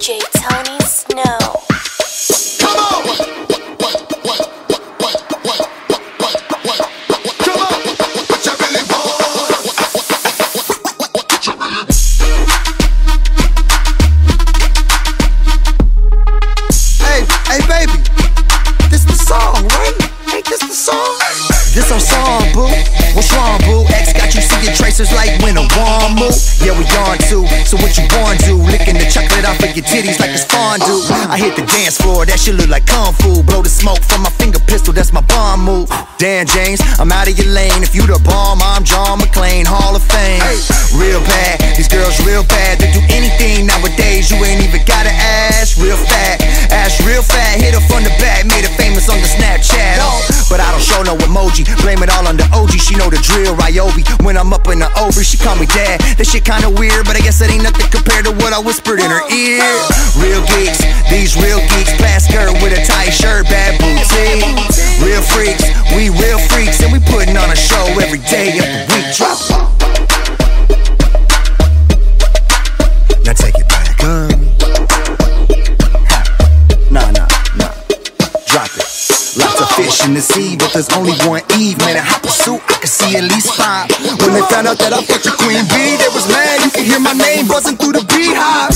DJ Tony Snow. Come on! Come on! What you really want? What you really... Hey baby, this the song, right? Ain't this the song? This our song, boo. What's wrong, boo? X got you seeing tracers like when a warm move. Yeah, we on too. So what you born to? Licking the chocolate off of your titties like it's fondue. I hit the dance floor, that shit look like kung fu. Blow the smoke from my finger pistol, that's my bomb move. Damn, James, I'm out of your lane. If you the bomb, I'm John McClane, Hall of Fame. Real bad, these girls real bad. They do anything nowadays, you ain't even gotta ask. Real fat, ass real fat. Hit her from the back, made her famous on the Snapchat. But I don't show no emoji, blame it all on the OG. She know the drill, Ryobi. When I'm up in the over, she call me dad. That shit kinda weird, but I guess it ain't nothing compared to what I whispered in her ear. Real geeks, these real geeks. Plaid skirt with a tight shirt, bad boutique. Real freaks, we real freaks, and we putting on a show every day of the week. Drop. Now take it back. Nah. Drop it. Lots of fish in the sea, but there's only one Eve. Man, in hot pursuit, I could see at least 5. When they found out that I fucked the queen bee, they was mad. You could hear my name buzzing through the Beehive.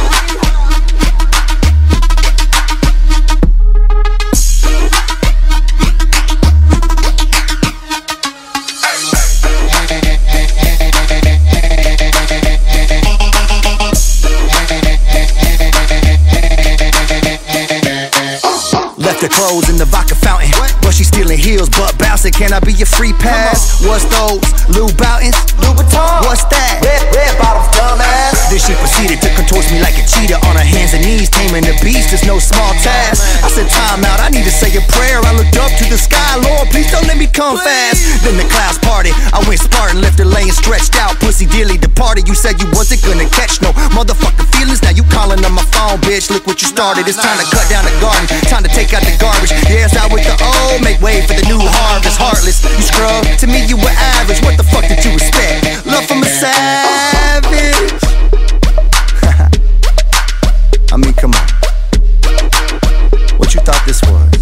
Left her clothes in the vodka fountain, but she stealing heels, butt bouncing. Can I be your free pass? What's those? Lou Boutins? Louboutin? What's that? Red bottoms, dumbass. Then she proceeded to contort me like a cheetah on her hands and knees, taming the beast is no small task. I said time out, I need to say a prayer. I looked up to the sky, Lord, please don't let me come fast. Then the clouds parted, I went Spartan, left the lane stretched out. Pussy dearly departed, you said you wasn't gonna catch no motherfucking feelings. Now you calling on my phone, bitch, look what you started. It's time to cut down the garden, time to take out the garbage. Yeah, it's out with the old, make way for the new harvest. Heartless, you scrub, to me you were average. What the fuck did you expect? Love from a savage. I mean, come on. What you thought this was?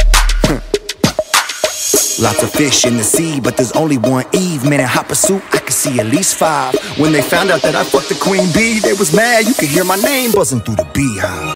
Lots of fish in the sea, but there's only one Eve. Man, in hot pursuit, I could see at least 5. When they found out that I fucked the queen bee, they was mad. You could hear my name buzzing through the Beehive.